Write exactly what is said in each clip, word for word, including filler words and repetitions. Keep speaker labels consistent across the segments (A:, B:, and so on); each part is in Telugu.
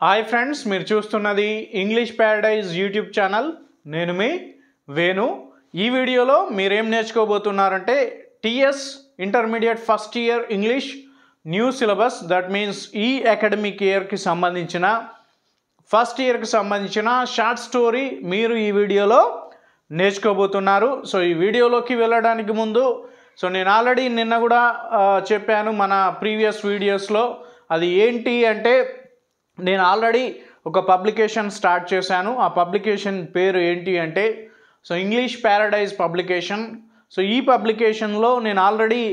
A: హాయ్ ఫ్రెండ్స్, మీరు చూస్తున్నది ఇంగ్లీష్ ప్యారడైజ్ యూట్యూబ్ ఛానల్. నేను మీ వేణు. ఈ వీడియోలో మీరేం నేర్చుకోబోతున్నారంటే TS intermediate first year English new syllabus, that means ఈ అకాడమిక్ ఇయర్కి సంబంధించిన ఫస్ట్ ఇయర్కి సంబంధించిన షార్ట్ స్టోరీ మీరు ఈ వీడియోలో నేర్చుకోబోతున్నారు. సో ఈ వీడియోలోకి వెళ్ళడానికి ముందు సో నేను ఆల్రెడీ నిన్న కూడా చెప్పాను మన ప్రీవియస్ వీడియోస్లో. అది ఏంటి అంటే నేను ఆల్రెడీ ఒక పబ్లికేషన్ స్టార్ట్ చేశాను. ఆ పబ్లికేషన్ పేరు ఏంటి అంటే so English paradise publication. So ఈ పబ్లికేషన్లో నేను ఆల్రెడీ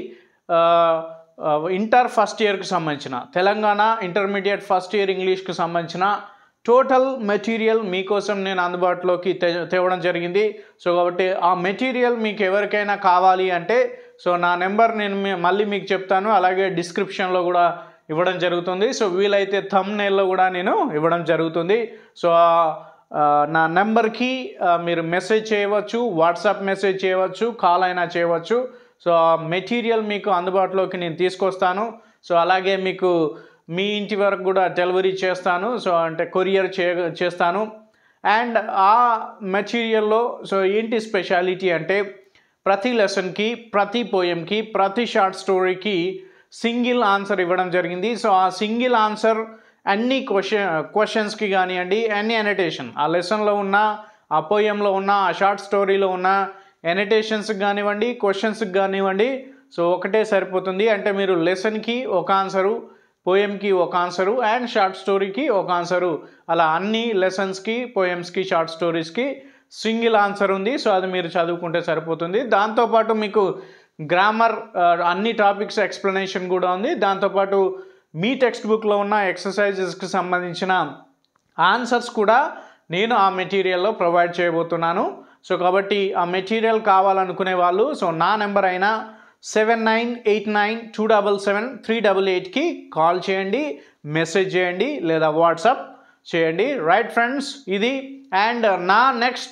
A: ఇంటర్ ఫస్ట్ ఇయర్కి సంబంధించిన తెలంగాణ ఇంటర్మీడియట్ ఫస్ట్ ఇయర్ ఇంగ్లీష్కి సంబంధించిన టోటల్ మెటీరియల్ మీకోసం నేను అందుబాటులోకి తె తేవడం జరిగింది. సో కాబట్టి ఆ మెటీరియల్ మీకు ఎవరికైనా కావాలి అంటే సో నా నెంబర్ నేను మళ్ళీ మీకు చెప్తాను, అలాగే డిస్క్రిప్షన్లో కూడా ఇవ్వడం జరుగుతుంది. సో వీలైతే థంబ్నెయిల్లో కూడా నేను ఇవ్వడం జరుగుతుంది. సో నా నెంబర్కి మీరు మెసేజ్ చేయవచ్చు, వాట్సాప్ మెసేజ్ చేయవచ్చు, కాల్ అయినా చేయవచ్చు. సో ఆ మెటీరియల్ మీకు అందుబాటులోకి నేను తీసుకొస్తాను. సో అలాగే మీకు మీ ఇంటి వరకు కూడా డెలివరీ చేస్తాను. సో అంటే కొరియర్ చే చేస్తాను అండ్ ఆ మెటీరియల్లో సో ఏంటి స్పెషాలిటీ అంటే ప్రతి లెసన్కి, ప్రతి పోయంకి, ప్రతి షార్ట్ స్టోరీకి సింగిల్ ఆన్సర్ ఇవ్వడం జరిగింది. సో ఆ సింగిల్ ఆన్సర్ అన్ని క్వశ్చన్ క్వశ్చన్స్కి కానివ్వండి, అన్ని ఎనటేషన్ ఆ లెసన్లో ఉన్న, ఆ పోయంలో ఉన్న, ఆ షార్ట్ స్టోరీలో ఉన్న ఎనటేషన్స్కి కానివ్వండి, క్వశ్చన్స్కి కానివ్వండి, సో ఒకటే సరిపోతుంది. అంటే మీరు లెసన్కి ఒక ఆన్సరు, పోయంకి ఒక ఆన్సరు అండ్ షార్ట్ స్టోరీకి ఒక ఆన్సరు, అలా అన్ని లెసన్స్కి, పోయమ్స్కి, షార్ట్ స్టోరీస్కి సింగిల్ ఆన్సర్ ఉంది. సో అది మీరు చదువుకుంటే సరిపోతుంది. దాంతోపాటు మీకు గ్రామర్ అన్ని టాపిక్స్ ఎక్స్ప్లెనేషన్ కూడా ఉంది. దాంతోపాటు మీ టెక్స్ట్ బుక్లో ఉన్న ఎక్సర్సైజెస్కి సంబంధించిన ఆన్సర్స్ కూడా నేను ఆ మెటీరియల్లో ప్రొవైడ్ చేయబోతున్నాను. సో కాబట్టి ఆ మెటీరియల్ కావాలనుకునే వాళ్ళు సో నా నెంబర్ అయినా seven nine eight nine two double seven three double ఎయిట్కి కాల్ చేయండి, మెసేజ్ చేయండి లేదా వాట్సాప్ చేయండి. రైట్ ఫ్రెండ్స్, ఇది అండ్ నా నెక్స్ట్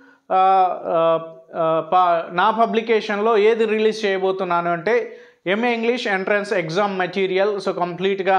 A: నా పబ్లికేషన్లో ఏది రిలీజ్ చేయబోతున్నాను అంటే MA English entrance exam material. So కంప్లీట్గా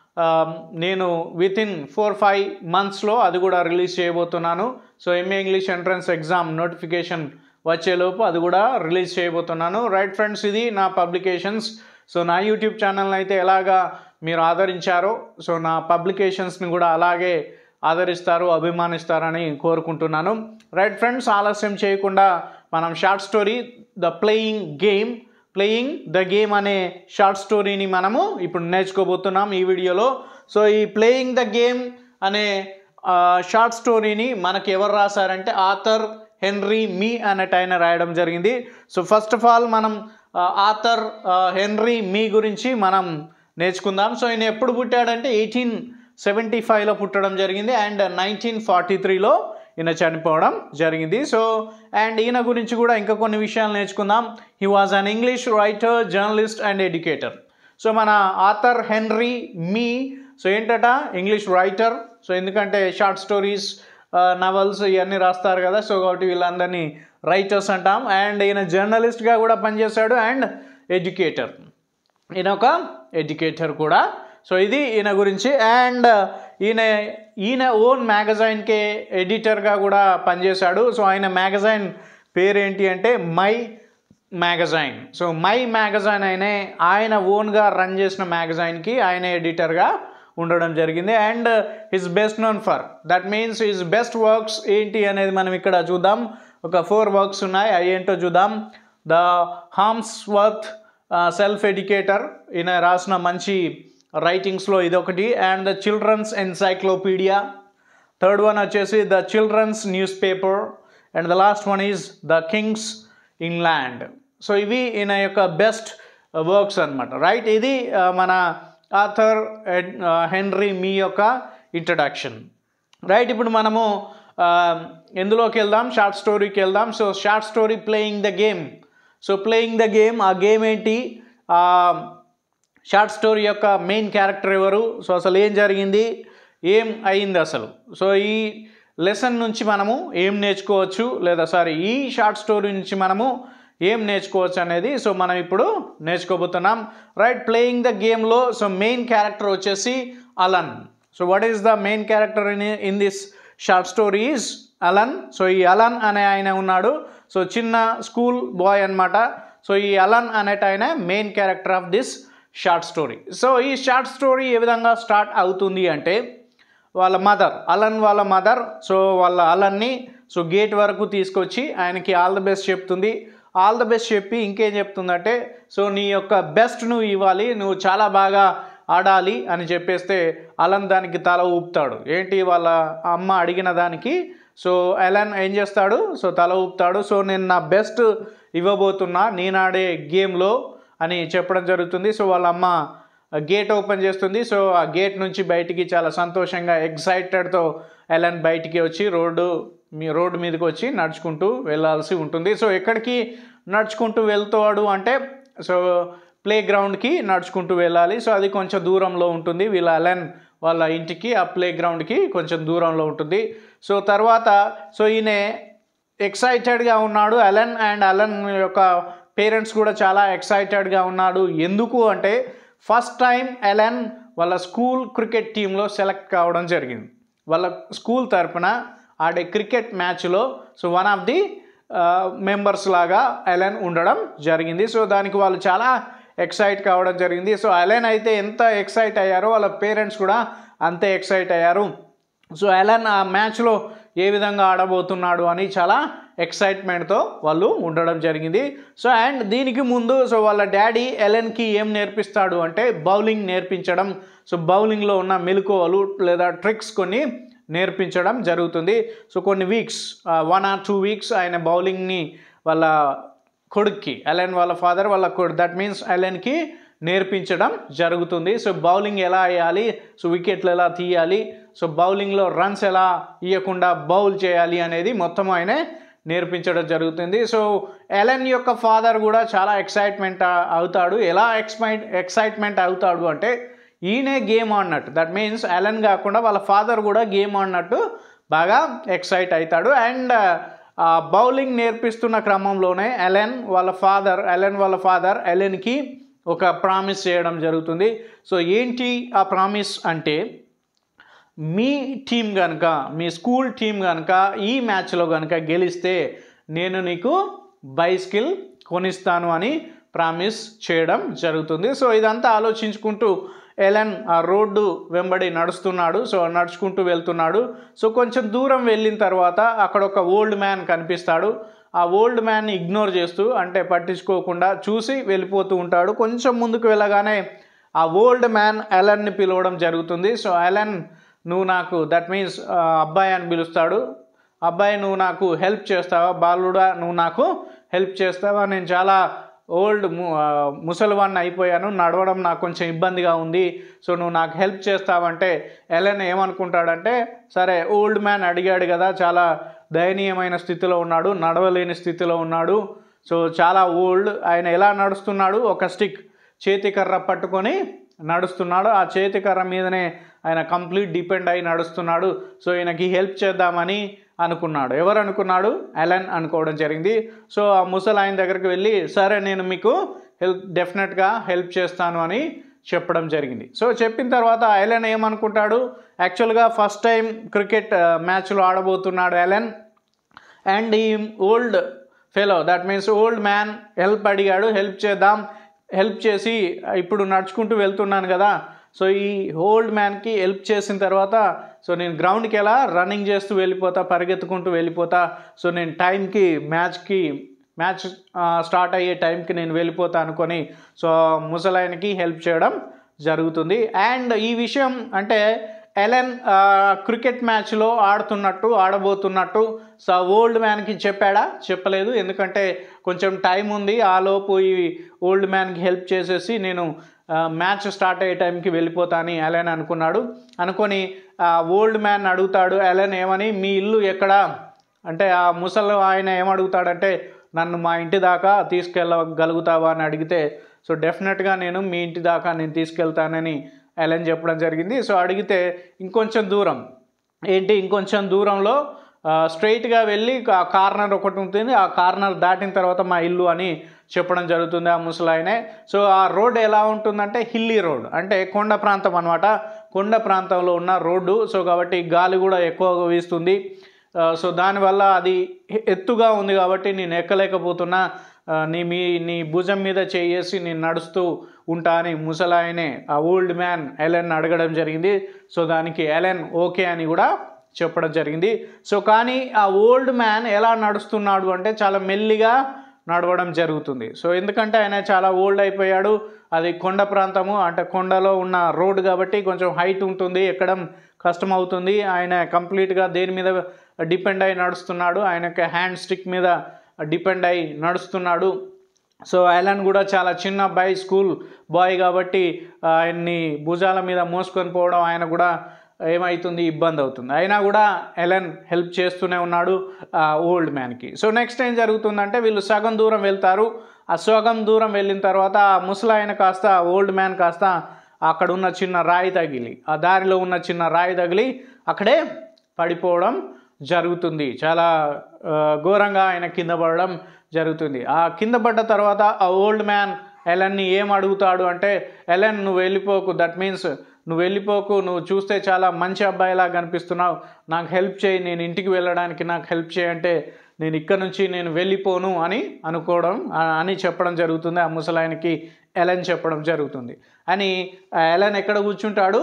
A: నేను విత్ ఇన్ ఫోర్ ఫైవ్ మంత్స్లో అది కూడా రిలీజ్ చేయబోతున్నాను. So MA English entrance exam notification వచ్చేలోపు అది కూడా రిలీజ్ చేయబోతున్నాను. రైట్ ఫ్రెండ్స్, ఇది నా పబ్లికేషన్స్. సో నా యూట్యూబ్ ఛానల్ని అయితే ఎలాగా మీరు ఆదరించారో సో నా పబ్లికేషన్స్ని కూడా అలాగే ఆదరిస్తారు, అభిమానిస్తారని కోరుకుంటున్నాను. రైట్ ఫ్రెండ్స్, ఆలస్యం చేయకుండా మనం short story the playing game playing the game అనే షార్ట్ స్టోరీని మనము ఇప్పుడు నేర్చుకోబోతున్నాం ఈ వీడియోలో. సో ఈ ప్లేయింగ్ ద గేమ్ అనే షార్ట్ స్టోరీని మనకి ఎవరు రాశారంటే ఆథర్ హెన్రీ మీ అనేట ఆయన రాయడం జరిగింది. సో ఫస్ట్ ఆఫ్ ఆల్ మనం ఆథర్ హెన్రీ మీ గురించి మనం నేర్చుకుందాం. సో ఈయన ఎప్పుడు పుట్టాడంటే ఎయిటీన్ సెవెంటీ ఫైవ్లో పుట్టడం జరిగింది అండ్ నైన్టీన్ ఫార్టీ త్రీలో ఈయన చనిపోవడం జరిగింది. సో అండ్ ఈయన గురించి కూడా ఇంకా కొన్ని విషయాలు నేర్చుకుందాం. He was an English writer, journalist and educator. So మన ఆథర్ హెన్రీ మీ సో ఏంటట ఇంగ్లీష్ రైటర్. సో ఎందుకంటే షార్ట్ స్టోరీస్, నవల్స్ ఇవన్నీ రాస్తారు కదా, సో కాబట్టి వీళ్ళందరినీ రైటర్స్ అంటాం. అండ్ ఈయన జర్నలిస్ట్గా కూడా పనిచేశాడు అండ్ ఎడ్యుకేటర్, ఈయన ఒక ఎడ్యుకేటర్ కూడా. సో ఇది ఈయన గురించి. అండ్ ఈయన ఈయన ఓన్ మ్యాగజైన్కే ఎడిటర్గా కూడా పనిచేశాడు. సో ఆయన మ్యాగజైన్ పేరేంటి అంటే my magazine. So my magazine అయినే ఆయన ఓన్గా రన్ చేసిన మ్యాగజైన్కి ఆయన ఎడిటర్గా ఉండడం జరిగింది. And his best known for that means his best works ఏంటి అనేది మనం ఇక్కడ చూద్దాం. ఒక ఫోర్ వర్క్స్ ఉన్నాయి, అవి ఏంటో చూద్దాం. ద హామ్స్వర్త్ సెల్ఫ్ ఎడ్యుకేటర్, ఈయన రాసిన మంచి రైటింగ్స్లో ఇదొకటి. And the children's encyclopedia, third one వచ్చేసి the children's newspaper and the last one is the king's England. So ఇవి ఈయన యొక్క బెస్ట్ వర్క్స్ అనమాట. రైట్, ఇది మన ఆథర్ హెన్రీ మీ యొక్క ఇంట్రడక్షన్. రైట్, ఇప్పుడు మనము ఎందులోకి వెళ్దాం, షార్ట్ స్టోరీకి వెళ్దాం. So short story playing the game. So playing the game, ఆ గేమ్ ఏంటి, షార్ట్ స్టోరీ యొక్క మెయిన్ క్యారెక్టర్ ఎవరు, సో అసలు ఏం జరిగింది, ఏం అయింది అసలు, సో ఈ లెసన్ నుంచి మనము ఏం నేర్చుకోవచ్చు, లేదా సారీ ఈ షార్ట్ స్టోరీ నుంచి మనము ఏం నేర్చుకోవచ్చు అనేది సో మనం ఇప్పుడు నేర్చుకోబోతున్నాం. రైట్, ప్లేయింగ్ ద గేమ్లో సో మెయిన్ క్యారెక్టర్ వచ్చేసి Alan. So what is the main character in in this short story is Alan. So ఈ అలన్ అనే ఆయన ఉన్నాడు. సో చిన్న స్కూల్ బాయ్ అనమాట. సో ఈ అలన్ అనేట ఆయన main character of this short story. So ఈ షార్ట్ స్టోరీ ఏ విధంగా స్టార్ట్ అవుతుంది అంటే వాళ్ళ మదర్, అలన్ వాళ్ళ మదర్, సో వాళ్ళ అలన్ని సో గేట్ వరకు తీసుకొచ్చి ఆయనకి ఆల్ ద బెస్ట్ చెప్తుంది. ఆల్ ద బెస్ట్ చెప్పి ఇంకేం చెప్తుందంటే సో నీ యొక్క బెస్ట్ నువ్వు ఇవ్వాలి, నువ్వు చాలా బాగా ఆడాలి అని చెప్పేస్తే అలన్ దానికి తల ఊపుతాడు. ఏంటి వాళ్ళ అమ్మ అడిగిన దానికి సో అలన్ ఏం చేస్తాడు, సో తల ఊపుతాడు. సో నేను నా బెస్ట్ ఇవ్వబోతున్నా నేను ఆడే గేమ్లో అని చెప్పడం జరుగుతుంది. సో వాళ్ళ అమ్మ గేట్ ఓపెన్ చేస్తుంది. సో ఆ గేట్ నుంచి బయటికి చాలా సంతోషంగా ఎక్సైటెడ్తో అలన్ బయటికి వచ్చి రోడ్డు మీ రోడ్డు మీదకి వచ్చి నడుచుకుంటూ వెళ్ళాల్సి ఉంటుంది. సో ఎక్కడికి నడుచుకుంటూ వెళ్తాడు అంటే సో ప్లే గ్రౌండ్కి నడుచుకుంటూ వెళ్ళాలి. సో అది కొంచెం దూరంలో ఉంటుంది వీళ్ళ అలన్ వాళ్ళ ఇంటికి, ఆ ప్లే గ్రౌండ్కి కొంచెం దూరంలో ఉంటుంది. సో తర్వాత సో ఈయన ఎక్సైటెడ్గా ఉన్నాడు అలన్, అండ్ అలన్ యొక్క పేరెంట్స్ కూడా చాలా ఎక్సైటెడ్గా ఉన్నాడు. ఎందుకు అంటే ఫస్ట్ టైం అలన్ వాళ్ళ స్కూల్ క్రికెట్ టీంలో సెలెక్ట్ కావడం జరిగింది. వాళ్ళ స్కూల్ తరపున ఆడే క్రికెట్ మ్యాచ్లో so one of the members లాగా అలన్ ఉండడం జరిగింది. సో దానికి వాళ్ళు చాలా ఎక్సైట్ కావడం జరిగింది. సో అలన్ అయితే ఎంత ఎక్సైట్ అయ్యారో వాళ్ళ పేరెంట్స్ కూడా అంతే ఎక్సైట్ అయ్యారు. సో అలన్ ఆ మ్యాచ్లో ఏ విధంగా ఆడబోతున్నాడు అని చాలా ఎక్సైట్మెంట్తో వాళ్ళు ఉండడం జరిగింది. సో అండ్ దీనికి ముందు సో వాళ్ళ డాడీ అలన్కి ఏం నేర్పిస్తాడు అంటే బౌలింగ్ నేర్పించడం. సో బౌలింగ్లో ఉన్న మెలకువలు లేదా ట్రిక్స్ కొన్ని నేర్పించడం జరుగుతుంది. సో కొన్ని weeks one or two weeks ఆయన బౌలింగ్ని వాళ్ళ కొడుక్కి, అలన్ వాళ్ళ ఫాదర్ వాళ్ళ కొడుకు, దట్ మీన్స్ అలన్కి నేర్పించడం జరుగుతుంది. సో బౌలింగ్ ఎలా వేయాలి, సో వికెట్లు ఎలా తీయాలి, సో బౌలింగ్లో రన్స్ ఎలా ఇవ్వకుండా బౌల్ చేయాలి అనేది మొత్తం ఆయనే నేర్పించడం జరుగుతుంది. సో అలన్ యొక్క ఫాదర్ కూడా చాలా ఎక్సైట్మెంట్ అవుతాడు. ఎలా ఎక్స్మైట్ ఎక్సైట్మెంట్ అవుతాడు అంటే ఈయనే గేమ్ ఆడినట్టు, దట్ మీన్స్ అలన్ కాకుండా వాళ్ళ ఫాదర్ కూడా గేమ్ ఆడినట్టు బాగా ఎక్సైట్ అవుతాడు. అండ్ బౌలింగ్ నేర్పిస్తున్న క్రమంలోనే అలన్ వాళ్ళ ఫాదర్ అలన్ వాళ్ళ ఫాదర్ అలన్కి ఒక ప్రామిస్ చేయడం జరుగుతుంది. సో ఏంటి ఆ ప్రామిస్ అంటే మీ టీం కనుక, మీ స్కూల్ టీం కనుక ఈ మ్యాచ్లో కనుక గెలిస్తే నేను నీకు బైసికిల్ కొనిస్తాను అని ప్రామిస్ చేయడం జరుగుతుంది. సో ఇదంతా ఆలోచించుకుంటూ అలన్ ఆ రోడ్డు వెంబడి నడుస్తున్నాడు. సో నడుచుకుంటూ వెళ్తున్నాడు. సో కొంచెం దూరం వెళ్ళిన తర్వాత అక్కడ ఒక ఓల్డ్ మ్యాన్ కనిపిస్తాడు. ఆ ఓల్డ్ మ్యాన్ని ఇగ్నోర్ చేస్తూ అంటే పట్టించుకోకుండా చూసి వెళ్ళిపోతూ ఉంటాడు. కొంచెం ముందుకు వెళ్ళగానే ఆ ఓల్డ్ మ్యాన్ అలన్ని పిలవడం జరుగుతుంది. సో అలన్ నువ్వు నాకు, దట్ మీన్స్ అబ్బాయి అని పిలుస్తాడు, అబ్బాయి నువ్వు నాకు హెల్ప్ చేస్తావా, బాలుడా నువ్వు నాకు హెల్ప్ చేస్తావా, నేను చాలా ఓల్డ్ ముసలివాడిని అయిపోయాను, నడవడం నాకు కొంచెం ఇబ్బందిగా ఉంది, సో నువ్వు నాకు హెల్ప్ చేస్తావంటే అలన్ ఏమనుకుంటాడంటే సరే ఓల్డ్ మ్యాన్ అడిగాడు కదా, చాలా దయనీయమైన స్థితిలో ఉన్నాడు, నడవలేని స్థితిలో ఉన్నాడు, సో చాలా ఓల్డ్, ఆయన ఎలా నడుస్తున్నాడు, ఒక స్టిక్ చేతికర్ర పట్టుకొని నడుస్తున్నాడు, ఆ చేతికర్ర మీదనే ఆయన కంప్లీట్ డిపెండ్ అయి నడుస్తున్నాడు. సో ఈయనకి హెల్ప్ చేద్దామని అనుకున్నాడు. ఎవరు అనుకున్నాడు? అలన్ అనుకోవడం జరిగింది. సో ఆ ముసలి ఆయన దగ్గరికి వెళ్ళి సరే నేను మీకు హెల్ప్ డెఫినెట్గా హెల్ప్ చేస్తాను అని చెప్పడం జరిగింది. సో చెప్పిన తర్వాత అలన్ ఏమనుకుంటాడు, యాక్చువల్గా ఫస్ట్ టైం క్రికెట్ మ్యాచ్లో ఆడబోతున్నాడు అలన్, అండ్ ఈ old fellow, that means old man help అడిగాడు, హెల్ప్ చేద్దాం, హెల్ప్ చేసి ఇప్పుడు నడుచుకుంటూ వెళ్తున్నాను కదా, సో ఈ ఓల్డ్ మ్యాన్కి హెల్ప్ చేసిన తర్వాత సో నేను గ్రౌండ్కి ఎలా రన్నింగ్ చేస్తూ వెళ్ళిపోతా, పరిగెత్తుకుంటూ వెళ్ళిపోతా, సో నేను టైంకి మ్యాచ్కి మ్యాచ్ స్టార్ట్ అయ్యే టైంకి నేను వెళ్ళిపోతా అనుకొని సో ముసలాయనకి హెల్ప్ చేయడం జరుగుతుంది. అండ్ ఈ విషయం అంటే అలన్ క్రికెట్ మ్యాచ్లో ఆడుతున్నట్టు ఆడబోతున్నట్టు సో ఓల్డ్ మ్యాన్కి చెప్పాడా? చెప్పలేదు, ఎందుకంటే కొంచెం టైం ఉంది, ఆ లోపు ఈ ఓల్డ్ మ్యాన్కి హెల్ప్ చేసేసి నేను మ్యాచ్ స్టార్ట్ అయ్యే టైంకి వెళ్ళిపోతా అని అలన్ అనుకున్నాడు. అనుకొని ఓల్డ్ మ్యాన్ అడుగుతాడు అలన్ ఏమని, మీ ఇల్లు ఎక్కడ అంటే ఆ ముసలి ఆయన ఏమడుగుతాడంటే నన్ను మా ఇంటి దాకా తీసుకెళ్ళగలుగుతావా అని అడిగితే సో డెఫినెట్గా నేను మీ ఇంటి దాకా నేను తీసుకెళ్తానని అలన్ చెప్పడం జరిగింది. సో అడిగితే ఇంకొంచెం దూరం ఏంటి, ఇంకొంచెం దూరంలో స్ట్రైట్గా వెళ్ళి ఆ కార్నర్ ఒకటి ఉంటుంది, ఆ కార్నర్ దాటిన తర్వాత మా ఇల్లు అని చెప్పడం జరుగుతుంది ఆ ముసలాయనే. సో ఆ రోడ్ ఎలా ఉంటుందంటే హిల్లీ రోడ్, అంటే కొండ ప్రాంతం అనమాట, కొండ ప్రాంతంలో ఉన్న రోడ్డు. సో కాబట్టి గాలి కూడా ఎక్కువగా వీస్తుంది. సో దానివల్ల అది ఎత్తుగా ఉంది కాబట్టి నేను ఎక్కలేకపోతున్నా, నీ మీ నీ భుజం మీద చేయేసి నేను నడుస్తూ ఉంటా అని ముసలాయనే ఆ ఓల్డ్ మ్యాన్ ఎలెన్ అడగడం జరిగింది. సో దానికి ఎలెన్ ఓకే అని కూడా చెప్పడం జరిగింది. సో కానీ ఆ ఓల్డ్ మ్యాన్ ఎలా నడుస్తున్నాడు అంటే చాలా మెల్లిగా నడవడం జరుగుతుంది. సో ఎందుకంటే ఆయన చాలా ఓల్డ్ అయిపోయాడు. అది కొండ ప్రాంతము, అంటే కొండలో ఉన్న రోడ్డు కాబట్టి కొంచెం హైట్ ఉంటుంది, ఎక్కడం కష్టం అవుతుంది. ఆయన కంప్లీట్గా దేని మీద డిపెండ్ అయి నడుస్తున్నాడు, ఆయనకి హ్యాండ్ స్టిక్ మీద డిపెండ్ అయి నడుస్తున్నాడు. సో ఎలెన్ కూడా చాలా చిన్న అబ్బాయి, స్కూల్ బాయ్ కాబట్టి ఆయన్ని భుజాల మీద మోసుకొని పోవడం ఆయన కూడా ఏమవుతుంది, ఇబ్బంది అవుతుంది. అయినా కూడా ఎలెన్ హెల్ప్ చేస్తూనే ఉన్నాడు ఆ ఓల్డ్ మ్యాన్కి. సో నెక్స్ట్ ఏం జరుగుతుందంటే వీళ్ళు సగం దూరం వెళ్తారు. ఆ సగం దూరం వెళ్ళిన తర్వాత ఆ ముసలాయన కాస్త ఓల్డ్ మ్యాన్ కాస్త అక్కడ ఉన్న చిన్న రాయి తగిలి, ఆ దారిలో ఉన్న చిన్న రాయి తగిలి అక్కడే పడిపోవడం జరుగుతుంది. చాలా ఘోరంగా ఆయన కింద పడడం జరుగుతుంది. ఆ కింద పడ్డ తర్వాత ఆ ఓల్డ్ మ్యాన్ ఎలెన్ని ఏం అడుగుతాడు అంటే, ఎలెన్ నువ్వు వెళ్ళిపోకు, దట్ మీన్స్ నువ్వు వెళ్ళిపోకు, నువ్వు చూస్తే చాలా మంచి అబ్బాయిలా కనిపిస్తున్నావు, నాకు హెల్ప్ చేయి, నేను ఇంటికి వెళ్ళడానికి నాకు హెల్ప్ చేయంటే నేను ఇక్కడ నుంచి నేను వెళ్ళిపోను అని అనుకోవడం అని చెప్పడం జరుగుతుంది. ఆ ముసలాయనకి ఎలెన్ చెప్పడం జరుగుతుంది. అని ఎలెన్ ఎక్కడ కూర్చుంటాడు,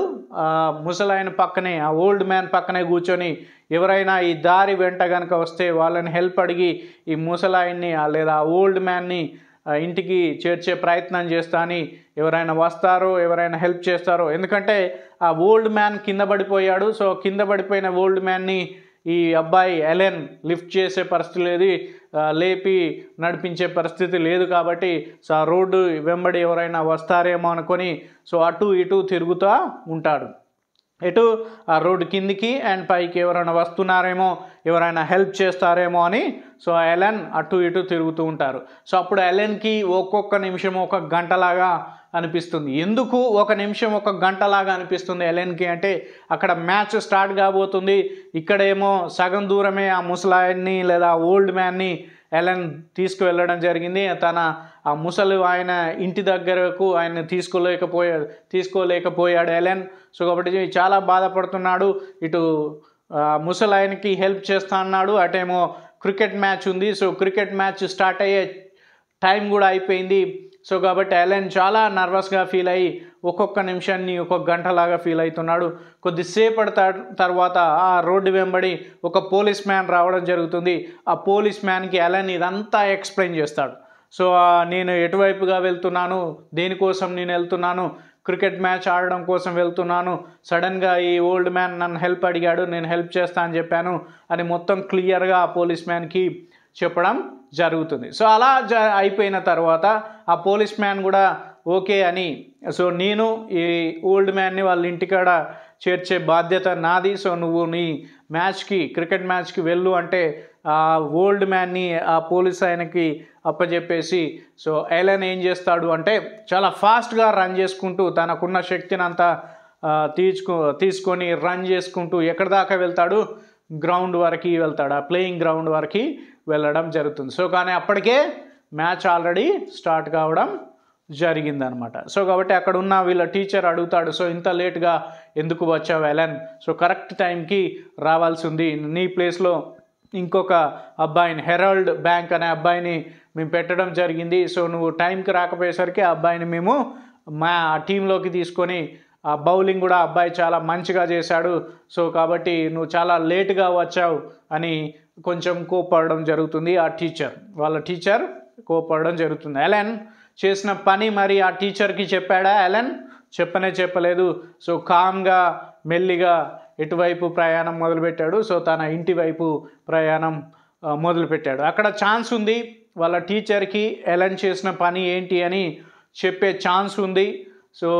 A: ముసలాయన పక్కనే, ఆ ఓల్డ్ మ్యాన్ పక్కనే కూర్చొని ఎవరైనా ఈ దారి వెంట కనుక వస్తే వాళ్ళని హెల్ప్ అడిగి ఈ ముసలాయన్ని లేదా ఆ ఓల్డ్ మ్యాన్ని ఇంటికి చేర్చే ప్రయత్నం చేస్తా అని ఎవరైనా వస్తారో ఎవరైనా హెల్ప్ చేస్తారో, ఎందుకంటే ఆ ఓల్డ్ మ్యాన్ కింద పడిపోయాడు. సో కింద పడిపోయిన ఓల్డ్ మ్యాన్ని ఈ అబ్బాయి ఎలెన్ లిఫ్ట్ చేసే పరిస్థితి లేదు, లేపి నడిపించే పరిస్థితి లేదు కాబట్టి సో ఆ రోడ్డు వెంబడి ఎవరైనా వస్తారేమో అనుకొని సో అటు ఇటు తిరుగుతూ ఉంటాడు. ఎటు ఆ రోడ్డు కిందికి అండ్ పైకి ఎవరైనా వస్తున్నారేమో, ఎవరైనా హెల్ప్ చేస్తారేమో అని సో ఎలెన్ అటు ఇటు తిరుగుతూ ఉంటారు. సో అప్పుడు ఎలెన్కి ఒక్కొక్క నిమిషం ఒక గంటలాగా అనిపిస్తుంది. ఎందుకు ఒక నిమిషం ఒక గంటలాగా అనిపిస్తుంది ఎలెన్కి అంటే, అక్కడ మ్యాచ్ స్టార్ట్ కాబోతుంది. ఇక్కడేమో సగం దూరమే ఆ ముసలాయన్ని లేదా ఓల్డ్ మ్యాన్ని ఎలెన్ తీసుకువెళ్ళడం జరిగింది. తన ఆ ముసలి ఆయన ఇంటి దగ్గరకు ఆయన తీసుకోలేకపోయాడు తీసుకోలేకపోయాడు ఎలెన్. సో కాబట్టి చాలా బాధపడుతున్నాడు. ఇటు ముసలాయనకి హెల్ప్ చేస్తా అన్నాడు, అటేమో క్రికెట్ మ్యాచ్ ఉంది. సో క్రికెట్ మ్యాచ్ స్టార్ట్ అయ్యే టైం కూడా అయిపోయింది. సో కాబట్టి ఎలెన్ చాలా నర్వస్గా ఫీల్ అయ్యి ఒక్కొక్క నిమిషాన్ని ఒక్కొక్క గంటలాగా ఫీల్ అవుతున్నాడు. కొద్దిసేపటి తర్వాత ఆ రోడ్డు వెంబడి ఒక పోలీస్ మ్యాన్ రావడం జరుగుతుంది. ఆ పోలీస్ మ్యాన్కి ఎలెన్ ఇదంతా ఎక్స్ప్లెయిన్ చేస్తాడు. సో నేను ఎటువైపుగా వెళ్తున్నాను, దేనికోసం నేను వెళ్తున్నాను, క్రికెట్ మ్యాచ్ ఆడడం కోసం వెళ్తున్నాను, సడన్గా ఈ ఓల్డ్ మ్యాన్ నన్ను హెల్ప్ అడిగాడు, నేను హెల్ప్ చేస్తా అని చెప్పాను అని మొత్తం క్లియర్గా ఆ పోలీస్ మ్యాన్కి చెప్పడం జరుగుతుంది. సో అలా జ అయిపోయిన తర్వాత ఆ పోలీస్ మ్యాన్ కూడా ఓకే అని, సో నేను ఈ ఓల్డ్ మ్యాన్ని వాళ్ళ ఇంటికాడ చేర్చే బాధ్యత నాది, సో నువ్వు నీ మ్యాచ్కి క్రికెట్ మ్యాచ్కి వెళ్ళు అంటే ఆ ఓల్డ్ మ్యాన్ని ఆ పోలీస్ ఆయనకి అప్పచెప్పేసి సో ఎలెన్ ఏం చేస్తాడు అంటే చాలా ఫాస్ట్గా రన్ చేసుకుంటూ తనకున్న శక్తిని అంతా తీర్చుకో తీసుకొని రన్ చేసుకుంటూ ఎక్కడి దాకా వెళ్తాడు, గ్రౌండ్ వరకు వెళ్తాడు, ఆ ప్లేయింగ్ గ్రౌండ్ వరకు వెళ్ళడం జరుగుతుంది. సో కానీ అప్పటికే మ్యాచ్ ఆల్రెడీ స్టార్ట్ కావడం జరిగిందనమాట. సో కాబట్టి అక్కడ ఉన్న వీళ్ళ టీచర్ అడుగుతాడు, సో ఇంత లేట్గా ఎందుకు వచ్చావు ఎలెన్, సో కరెక్ట్ టైంకి రావాల్సి ఉంది, నీ ప్లేస్లో ఇంకొక అబ్బాయిని హెరాల్డ్ బ్యాంక్ అనే అబ్బాయిని మేము పెట్టడం జరిగింది, సో నువ్వు టైంకి రాకపోయేసరికి ఆ అబ్బాయిని మేము మా టీంలోకి తీసుకొని ఆ బౌలింగ్ కూడా అబ్బాయి చాలా మంచిగా చేశాడు, సో కాబట్టి నువ్వు చాలా లేటుగా వచ్చావు అని కొంచెం కోపడడం జరుగుతుంది. ఆ టీచర్ వాళ్ళ టీచర్ కోపడడం జరుగుతుంది. ఎలెన్ చేసిన పని మరి ఆ టీచర్కి చెప్పాడా ఎలెన్? చెప్పనే చెప్పలేదు. సో కామ్గా మెల్లిగా ఎటువైపు ప్రయాణం మొదలుపెట్టాడు, సో తన ఇంటి వైపు ప్రయాణం మొదలుపెట్టాడు. అక్కడ ఛాన్స్ ఉంది వాళ్ళ టీచర్కి ఎలెన్ చేసిన పని ఏంటి అని చెప్పే ఛాన్స్ ఉంది. సో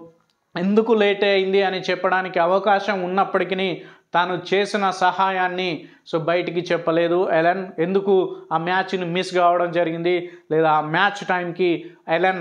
A: ఎందుకు లేట్ అయింది అని చెప్పడానికి అవకాశం ఉన్నప్పటికీ తాను చేసిన సహాయాన్ని సో బయటికి చెప్పలేదు ఎలెన్. ఎందుకు ఆ మ్యాచ్ని మిస్ కావడం జరిగింది లేదా ఆ మ్యాచ్ టైంకి ఎలెన్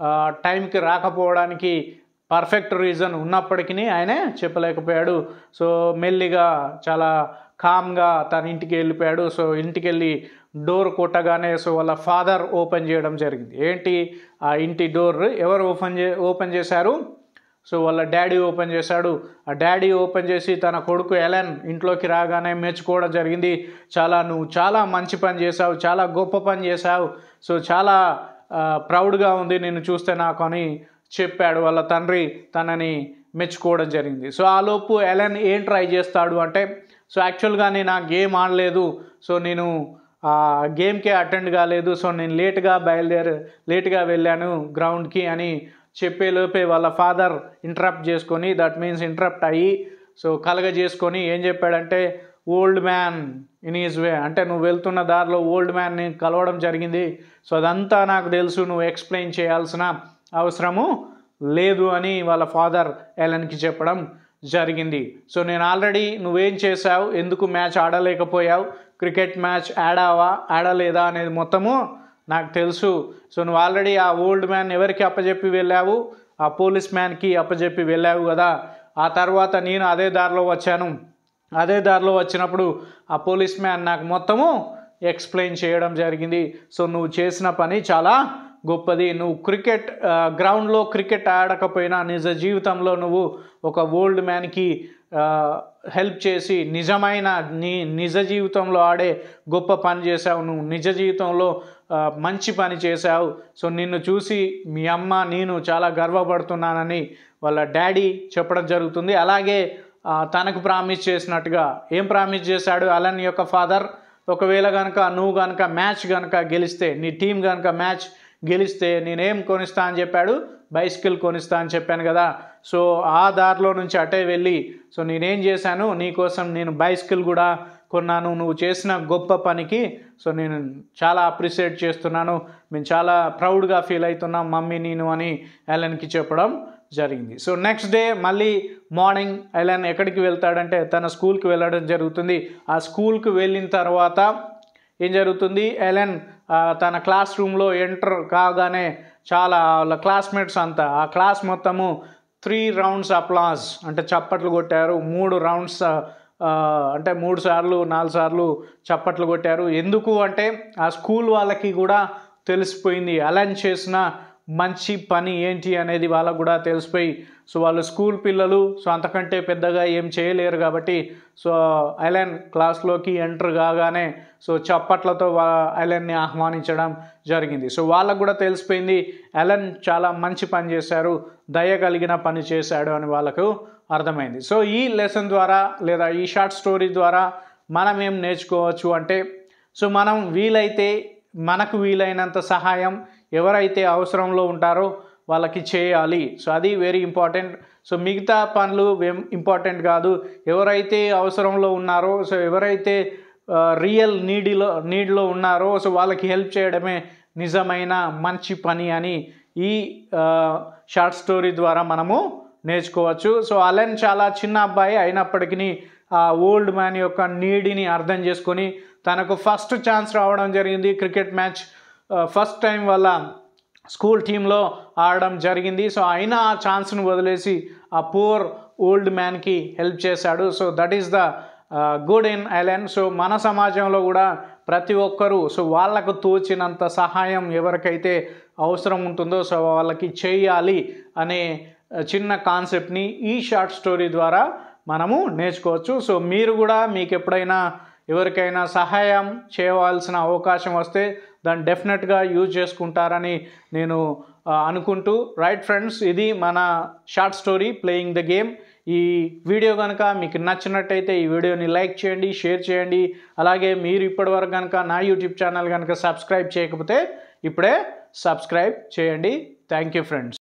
A: టైంకి రాకపోవడానికి పర్ఫెక్ట్ రీజన్ ఉన్నప్పటికీ ఆయనే చెప్పలేకపోయాడు. సో మెల్లిగా చాలా కామ్గా తన ఇంటికి వెళ్ళిపోయాడు. సో ఇంటికి వెళ్ళి డోర్ కొట్టగానే సో వాళ్ళ ఫాదర్ ఓపెన్ చేయడం జరిగింది. ఏంటి ఆ ఇంటి డోర్ ఎవరు ఓపెన్ చే ఓపెన్ చేశారు? సో వాళ్ళ డాడీ ఓపెన్ చేశాడు. ఆ డాడీ ఓపెన్ చేసి తన కొడుకు ఎలెన్ ఇంట్లోకి రాగానే మెచ్చుకోవడం జరిగింది. చాలా నువ్వు చాలా మంచి పని చేశావు, చాలా గొప్ప పని చేశావు, సో చాలా ప్రౌడ్గా ఉంది నిన్ను చూస్తే నాకు అని చెప్పాడు. వాళ్ళ తండ్రి తనని మెచ్చుకోవడం జరిగింది. సో ఆలోపు ఎలెన్ ఏం ట్రై చేస్తాడు అంటే, సో యాక్చువల్గా నేను ఆ గేమ్ ఆడలేదు, సో నేను ఆ గేమ్కే అటెండ్ కాలేదు, సో నేను లేట్గా బయలుదేరి లేట్గా వెళ్ళాను గ్రౌండ్కి అని చెప్పేలోపే వాళ్ళ ఫాదర్ ఇంటరప్ట్ చేసుకొని, దట్ మీన్స్ ఇంటరప్ట్ అయ్యి సో కలగ చేసుకొని ఏం చెప్పాడంటే, old man in his way, అంటే నువ్వు వెళ్తున్న దారిలో ఓల్డ్ మ్యాన్ని కలవడం జరిగింది, సో అదంతా నాకు తెలుసు, నువ్వు ఎక్స్ప్లెయిన్ చేయాల్సిన అవసరము లేదు అని వాళ్ళ ఫాదర్ ఎలెన్కి చెప్పడం జరిగింది. సో నేను ఆల్రెడీ నువ్వేం చేశావు, ఎందుకు మ్యాచ్ ఆడలేకపోయావు, క్రికెట్ మ్యాచ్ ఆడావా ఆడలేదా అనేది మొత్తము నాకు తెలుసు. సో నువ్వు ఆల్రెడీ ఆ ఓల్డ్ మ్యాన్ ఎవరికి అప్పచెప్పి వెళ్ళావు, ఆ పోలీస్ మ్యాన్కి అప్పచెప్పి వెళ్ళావు కదా. ఆ తర్వాత నేను అదే దారిలో వచ్చాను, అదే దారిలో వచ్చినప్పుడు ఆ పోలీస్ మ్యాన్ నాకు మొత్తము ఎక్స్ప్లెయిన్ చేయడం జరిగింది. సో నువ్వు చేసిన పని చాలా గొప్పది, నువ్వు క్రికెట్ గ్రౌండ్లో క్రికెట్ ఆడకపోయినా నిజ జీవితంలో నువ్వు ఒక ఓల్డ్ మ్యాన్కి హెల్ప్ చేసి నిజమైన నీ నిజ జీవితంలో ఆడే గొప్ప పని చేశావు, నువ్వు నిజ జీవితంలో మంచి పని చేశావు, సో నిన్ను చూసి మీ అమ్మ నేను చాలా గర్వపడుతున్నానని వాళ్ళ డాడీ చెప్పడం జరుగుతుంది. అలాగే తనకు ప్రామిస్ చేసినట్టుగా ఏం ప్రామిస్ చేశాడు ఎలెన్ యొక్క ఫాదర్, ఒకవేళ కనుక నువ్వు కనుక మ్యాచ్ కనుక గెలిస్తే, నీ టీం కనుక మ్యాచ్ గెలిస్తే నేనేం కొనిస్తా అని చెప్పాడు, బైసికల్ కొనిస్తా అని చెప్పాను కదా. సో ఆ దారిలో నుంచి అటే వెళ్ళి సో నేనేం చేశాను, నీకోసం నేను బైసికల్ కూడా కొన్నాను, నువ్వు చేసిన గొప్ప పనికి సో నేను చాలా అప్రిషియేట్ చేస్తున్నాను, మేము చాలా ప్రౌడ్గా ఫీల్ అవుతున్నాం మమ్మీ నేను అని ఎలెన్కి చెప్పడం జరిగింది. సో నెక్స్ట్ డే మళ్ళీ మార్నింగ్ ఎలెన్ ఎక్కడికి వెళ్తాడంటే తన స్కూల్కి వెళ్ళడం జరుగుతుంది. ఆ స్కూల్కి వెళ్ళిన తర్వాత ఏం జరుగుతుంది, ఎలెన్ తన క్లాస్ రూమ్లో ఎంటర్ కాగానే చాలా వాళ్ళ క్లాస్మేట్స్ అంతా ఆ క్లాస్ మొత్తము త్రీ రౌండ్స్ అప్లాజ్ అంటే చప్పట్లు కొట్టారు. మూడు రౌండ్స్ అంటే మూడు సార్లు నాలుగు సార్లు చప్పట్లు కొట్టారు. ఎందుకు అంటే ఆ స్కూల్ వాళ్ళకి కూడా తెలిసిపోయింది ఎలెన్ చేసిన మంచి పని ఏంటి అనేది వాళ్ళకు కూడా తెలిసిపోయి, సో వాళ్ళు స్కూల్ పిల్లలు సో అంతకంటే పెద్దగా ఏం చేయలేరు కాబట్టి సో ఎలెన్ క్లాస్లోకి ఎంటర్ కాగానే సో చప్పట్లతో ఎలెన్ని ఆహ్వానించడం జరిగింది. సో వాళ్ళకు కూడా తెలిసిపోయింది ఎలెన్ చాలా మంచి పని చేశారు, దయ కలిగిన పని చేశాడు అని వాళ్ళకు అర్థమైంది. సో ఈ లెసన్ ద్వారా లేదా ఈ షార్ట్ స్టోరీ ద్వారా మనం ఏం నేర్చుకోవచ్చు అంటే, సో మనం వీలైతే మనకు వీలైనంత సహాయం ఎవరైతే అవసరంలో ఉంటారో వాళ్ళకి చేయాలి. సో అది వెరీ ఇంపార్టెంట్. సో మిగతా పనులు ఇంపార్టెంట్ కాదు, ఎవరైతే అవసరంలో ఉన్నారో సో ఎవరైతే రియల్ నీడిలో నీడ్లో ఉన్నారో సో వాళ్ళకి హెల్ప్ చేయడమే నిజమైన మంచి పని అని ఈ షార్ట్ స్టోరీ ద్వారా మనము నేర్చుకోవచ్చు. సో ఎలెన్ చాలా చిన్న అబ్బాయి అయినప్పటికీ ఆ ఓల్డ్ మ్యాన్ యొక్క నీడిని అర్థం చేసుకొని తనకు ఫస్ట్ ఛాన్స్ రావడం జరిగింది, క్రికెట్ మ్యాచ్ ఫస్ట్ టైం వాళ్ళ స్కూల్ టీంలో ఆడడం జరిగింది. సో అయినా ఆ ఛాన్స్ను వదిలేసి ఆ పూర్ ఓల్డ్ మ్యాన్కి హెల్ప్ చేశాడు. So that is the good in Alan. So మన సమాజంలో కూడా ప్రతి ఒక్కరూ సో వాళ్ళకు తోచినంత సహాయం ఎవరికైతే అవసరం ఉంటుందో సో వాళ్ళకి చేయాలి అనే చిన్న కాన్సెప్ట్ని ఈ షార్ట్ స్టోరీ ద్వారా మనము నేర్చుకోవచ్చు. సో మీరు కూడా మీకు ఎప్పుడైనా ఎవరికైనా సహాయం చేయవలసిన అవకాశం వస్తే దాన్ని డెఫినెట్గా యూజ్ చేసుకుంటారని నేను అనుకుంటూ, రైట్ ఫ్రెండ్స్, ఇది మన short story playing the game. ఈ వీడియో కనుక మీకు నచ్చినట్టయితే ఈ వీడియోని లైక్ చేయండి, షేర్ చేయండి. అలాగే మీరు ఇప్పటివరకు కనుక నా యూట్యూబ్ ఛానల్ కనుక సబ్స్క్రైబ్ చేయకపోతే ఇప్పుడే సబ్స్క్రైబ్ చేయండి. Thank you friends.